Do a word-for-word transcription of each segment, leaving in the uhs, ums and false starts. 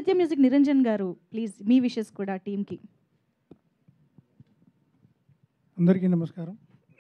Aditya music Niranjan గారు please me wishes కూడా టీమ్కి. అందరికీ నమస్కారం.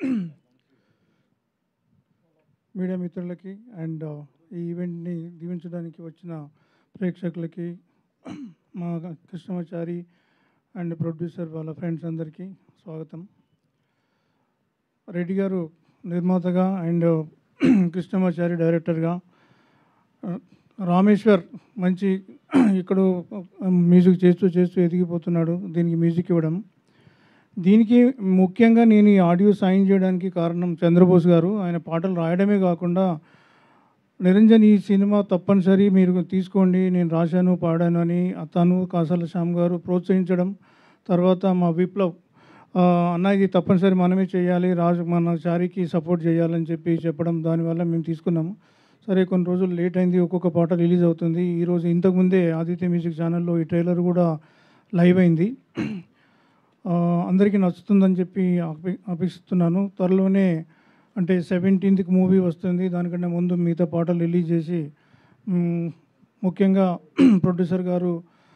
మీడియా మిత్రులకి అండ్ ఈ ఈవెంట్ని దీవించడానికి వచ్చిన ప్రేక్షకులకి, మా కృష్ణమాచారి అండ్ ప్రొడ్యూసర్ వాళ్ళ ఫ్రెండ్స్ అందరికీ స్వాగతం. రెడ్డి గారు నిర్మాతగా అండ్ కృష్ణమాచారి డైరెక్టర్గా, రామేశ్వర్ మంచి ఇక్కడ మ్యూజిక్ చేస్తూ చేస్తూ ఎదిగిపోతున్నాడు దీనికి మ్యూజిక్ ఇవ్వడం. దీనికి ముఖ్యంగా నేను ఈ ఆడియో సైన్ చేయడానికి కారణం చంద్రబోస్ గారు. ఆయన పాటలు రాయడమే కాకుండా నిరంజన్ ఈ సినిమా తప్పనిసరి మీరు తీసుకోండి, నేను రాశాను పాడాను అని తను కాసాల శ్యామ్ గారు ప్రోత్సహించడం, తర్వాత మా విప్లవ్ అన్న ఇది తప్పనిసరి మనమే చేయాలి, రాజు మన చారికి సపోర్ట్ చేయాలని చెప్పి చెప్పడం, దానివల్ల మేము తీసుకున్నాము. సరే కొన్ని రోజులు లేట్ అయింది, ఒక్కొక్క పాట రిలీజ్ అవుతుంది. ఈరోజు ఇంతకుముందే ఆదిత్య మ్యూజిక్ ఛానల్లో ఈ ట్రైలర్ కూడా లైవ్ అయింది. అందరికీ నచ్చుతుందని చెప్పి అపే అపేక్షిస్తున్నాను. త్వరలోనే అంటే సెవెంటీన్త్కి మూవీ వస్తుంది, దానికంటే ముందు మిగతా పాటలు రిలీజ్ చేసి ముఖ్యంగా ప్రొడ్యూసర్ గారు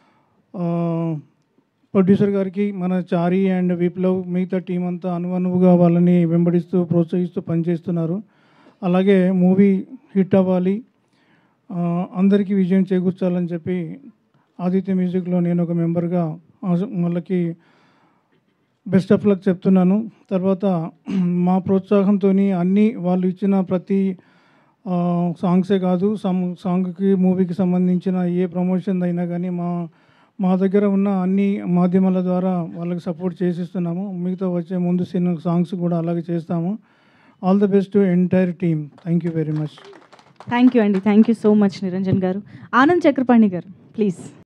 ప్రొడ్యూసర్ గారికి మన చారి అండ్ విప్లవ్ మిగతా టీం అంతా అనువనువుగా వాళ్ళని వెంబడిస్తూ ప్రోత్సహిస్తూ పనిచేస్తున్నారు. అలాగే మూవీ హిట్ అవ్వాలి, అందరికీ విజయం చేకూర్చాలని చెప్పి ఆదిత్య మ్యూజిక్లో నేను ఒక మెంబర్గా వాళ్ళకి బెస్ట్ ఆఫ్ లక్ చెప్తున్నాను. తర్వాత మా ప్రోత్సాహంతో అన్నీ వాళ్ళు ఇచ్చిన ప్రతి సాంగ్సే కాదు, సమ్ సాంగ్కి మూవీకి సంబంధించిన ఏ ప్రమోషన్ అయినా కానీ మా మా దగ్గర ఉన్న అన్ని మాధ్యమాల ద్వారా వాళ్ళకి సపోర్ట్ చేసిస్తున్నాము. మిగతా వచ్చే ముందు సినిమా సాంగ్స్ కూడా అలాగే చేస్తాము. All the best to entire team. Thank you very much. Thank you అండి. Thank you so much Niranjan garu. Anand Chakrapani గారు ప్లీజ్.